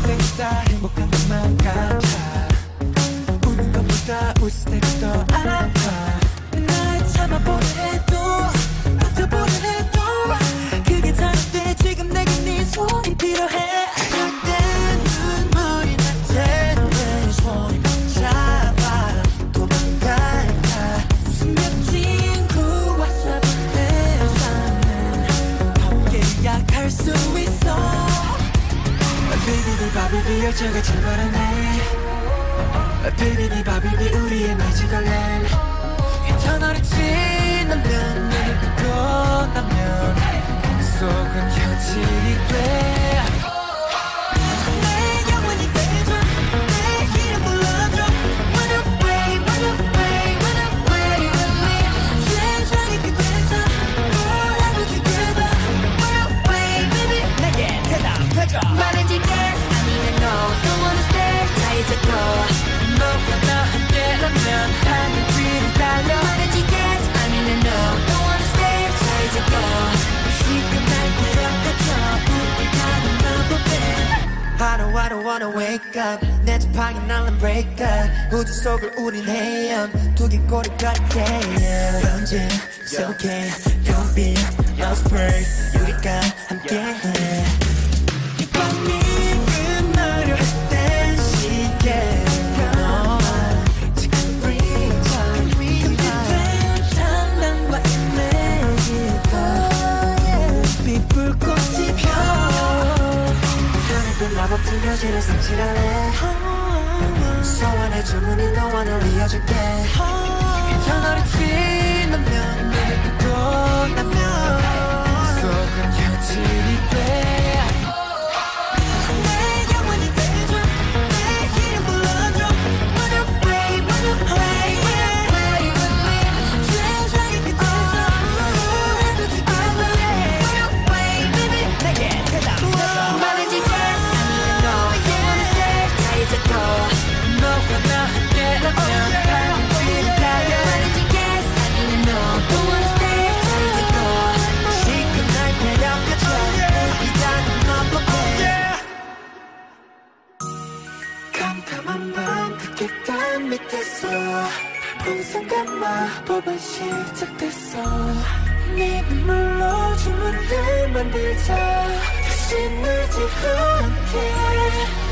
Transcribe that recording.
때보다 행복한 것만 같아. 우는 것보다 웃을 때가 더 아파. 날 참아보려 해도 버텨보려 해도 그게 다른데 지금 내게 네 손이 필요해. 그때 눈물이 날 텐데 손이 잡아 도망갈까. 수면 친구와 사귄 내 삶은 함께야 갈 수 있어. 비비비 바비비 열차가 출발하네. 비비비 바비비 우리의 매직을랜. 이 터널이 지나면 눈을 뜨고 나면 속은 현실이 돼. 내 영원히 돼줘. 내 이름 불러줘. Run away, run away, run away with me. 세상의 끝에서 Forever together. Run away baby. 내게 대답해줘. 말해줄게 아니면 no. Don't wanna stay 자 이제 go. 너와 나 함께라면 하늘 위로 달려. 말해줄게 아니면 no. Don't wanna stay 자 이제 go. 시간 날 데려가줘. 불을 타는 마법에. I don't wanna wake up. 내 지팡이 날란 break up. 우주 속을 우린 헤엄. 두개골이 갈게. 언제 it's okay. Don't be lost bird. 우리가 함께해. 이 밤이 끝나려 했던 시계. 마법 들려지는 상실할래. 소원의 주문이 너와 날 이어줄게. 이 터널이 지나면 눈을 뜨고 나면 속은 현실이 돼. 내 영원히 돼줘. 내 이름 불러줘. Run away, run away, run away with me. 세상의 끝에서 Forever together. Run away baby. 내게 대답해줘. 말해줄게 너와 나 함께라면 하늘 위로 달려. 말해줄게 아니면 no. Don't wanna stay 자 이제 go. 시간 날 데려가줘. 우리가 마법에. 캄캄한 밤 그 계단 밑에서 풍선과 마법은 시작됐어. 네 눈물로 주문을 만들자. 다시 늘지 않게.